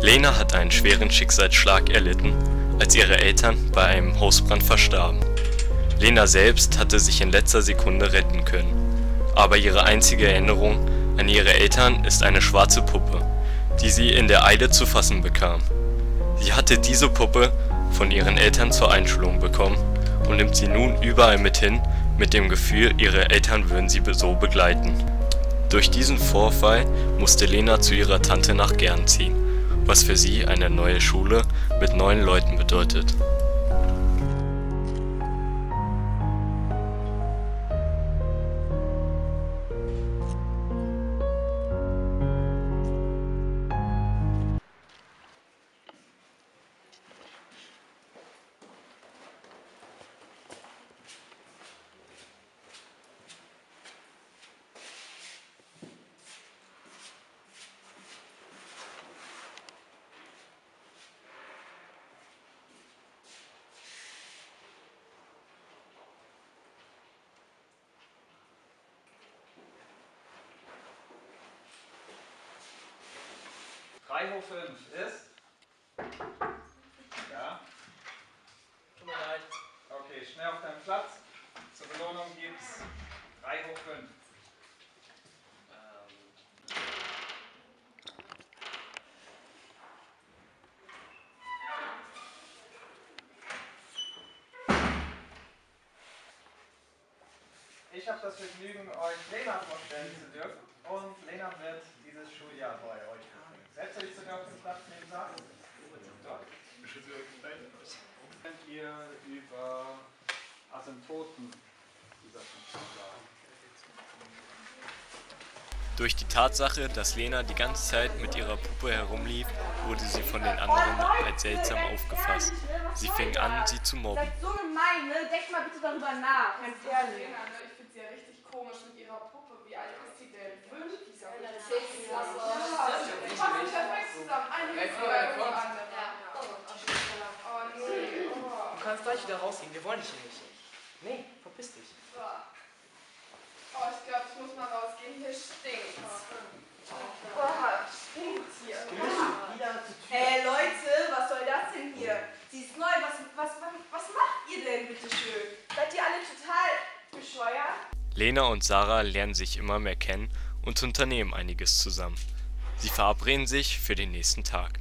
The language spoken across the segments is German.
Lena hat einen schweren Schicksalsschlag erlitten, als ihre Eltern bei einem Hausbrand verstarben. Lena selbst hatte sich in letzter Sekunde retten können, aber ihre einzige Erinnerung an ihre Eltern ist eine schwarze Puppe, die sie in der Eile zu fassen bekam. Sie hatte diese Puppe von ihren Eltern zur Einschulung bekommen und nimmt sie nun überall mit hin, mit dem Gefühl, ihre Eltern würden sie so begleiten. Durch diesen Vorfall musste Lena zu ihrer Tante nach Gern ziehen, was für sie eine neue Schule mit neuen Leuten bedeutet. Drei hoch 5 ist? Ja? Tut mir leid. Okay, schnell auf deinen Platz. Zur Belohnung gibt's 3 hoch 5. Ich habe das Vergnügen, euch Lena vorstellen zu dürfen. Und Lena wird dieses Schuljahr bei euch beginnen. Setzt euch sogar auf den Platz neben Sarah. Dort. Könnt ihr über Asymptoten dieser Funktion sagen? Durch die Tatsache, dass Lena die ganze Zeit mit ihrer Puppe herumlief, wurde sie von den anderen als seltsam aufgefasst. Sie fing an, sie zu mobben. Das ist so gemein, ne? Denk mal bitte darüber nach, ganz ehrlich. Ich finde sie ja richtig komisch mit ihrer Puppe. Wie alt ist sie denn? 5? Die ist ja Ja, die passen perfekt zusammen. Eine ist über die andere. Oh nee. Du kannst gleich wieder rausgehen, wir wollen dich hier nicht. Nee, verpiss dich. Oh, ich glaube, ich muss mal rausgehen. Hier stinkt. Stinkt hier. Hey Leute, was soll das denn hier? Sie ist neu, was macht ihr denn, bitteschön? Seid ihr alle total bescheuert? Lena und Sarah lernen sich immer mehr kennen und unternehmen einiges zusammen. Sie verabreden sich für den nächsten Tag.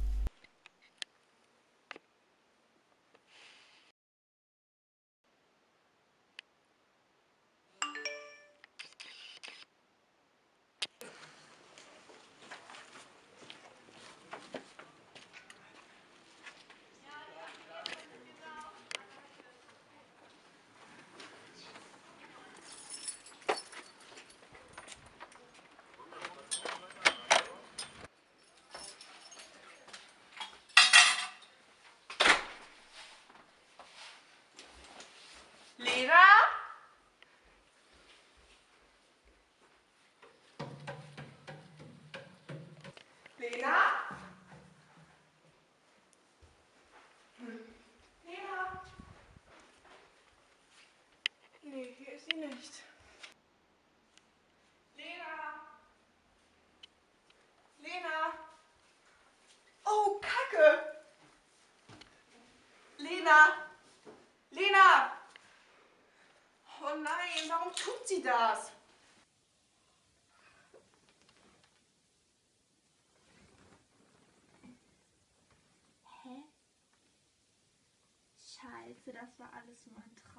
Lena? Lena? Lena? Nee, hier ist sie nicht. Lena? Lena? Oh, Kacke! Lena? Lena! Oh nein, warum tut sie das? Hä? Scheiße, das war alles nur ein Traum.